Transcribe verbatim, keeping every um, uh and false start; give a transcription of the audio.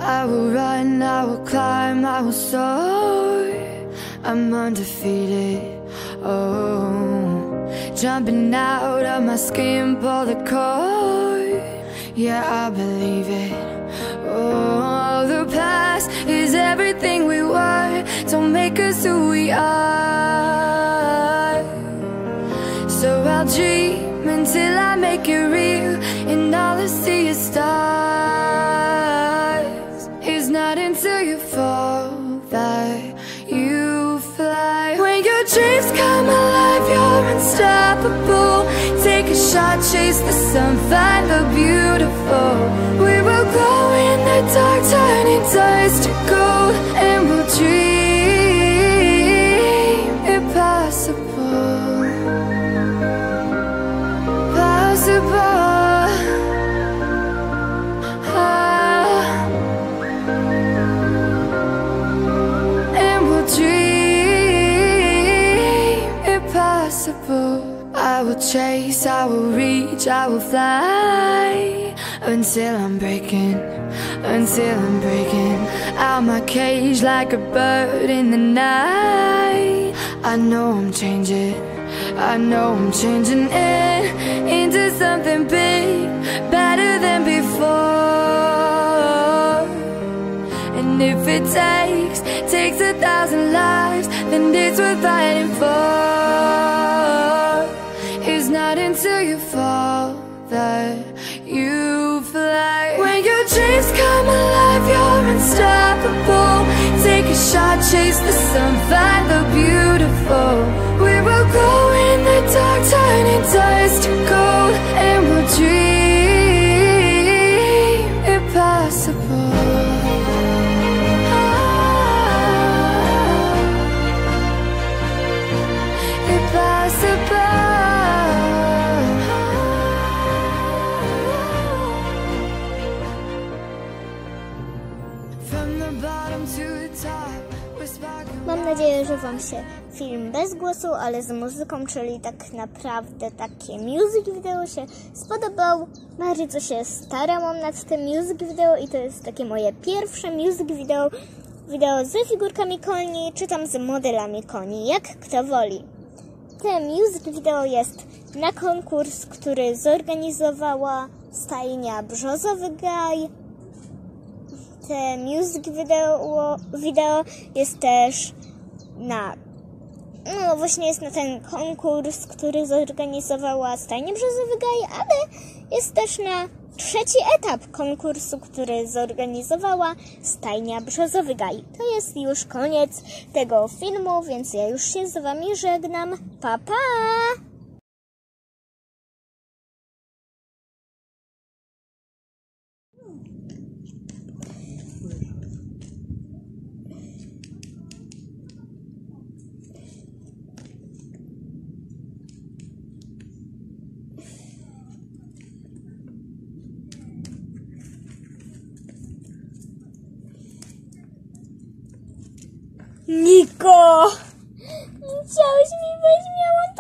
I will run, I will climb, I will soar. I'm undefeated, oh. Jumping out of my skin, pull the cord. Yeah, I believe it. Oh, the past is everything we were. Don't make us who we are. So I'll dream until I make it real, and all I see is stars. It's not until you fall that you fly. When your dreams come alive, you're unstoppable. Take a shot, chase the sun, find the beautiful. We will glow in the dark, turning dust to gold, and we'll dream impossible. Possible. Ah. And we'll dream impossible. I will chase, I will reach, I will fly, until I'm breaking, until I'm breaking out my cage like a bird in the night. I know I'm changing, I know I'm changing it into something big, better than before. And if it takes, takes a thousand lives, then it's worth fighting for. It's not until you fall that you fly. When your dreams come alive, you're unstoppable. Take a shot, chase the sun, find the beautiful. We will glow in the dark, turning dust to gold, and we'll dream impossible. Ah, impossible. Mam nadzieję, że Wam się film bez głosu, ale z muzyką, czyli tak naprawdę takie music video się spodobał. Bardzo się starałam nad tym music video i to jest takie moje pierwsze music video, wideo ze figurkami koni, czy tam z modelami koni, jak kto woli. Te music video jest na konkurs, który zorganizowała stajnia Brzozowy Gaj. Te music video, video jest też na, no właśnie jest na ten konkurs, który zorganizowała stajnia Brzozowy Gaj, ale jest też na trzeci etap konkursu, który zorganizowała stajnia Brzozowy Gaj. To jest już koniec tego filmu, więc ja już się z Wami żegnam. Pa, pa! Niko! Nie chciałeś mi weź, miałam